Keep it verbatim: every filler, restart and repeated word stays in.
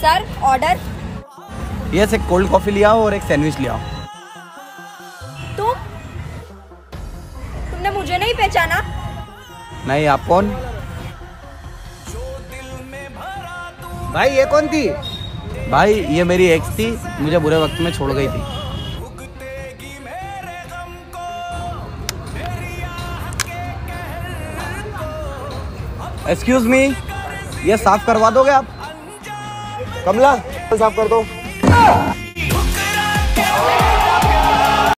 Sir order. Yes, एक cold coffee लिया और एक सैंडविच लिया। तुम तुमने मुझे नहीं पहचाना? नहीं, आप कौन? भाई ये कौन थी? भाई ये मेरी एक्स थी, मुझे बुरे वक्त में छोड़ गई थी। एक्सक्यूज मी, ये साफ करवा दोगे आप? कमला साफ कर दो।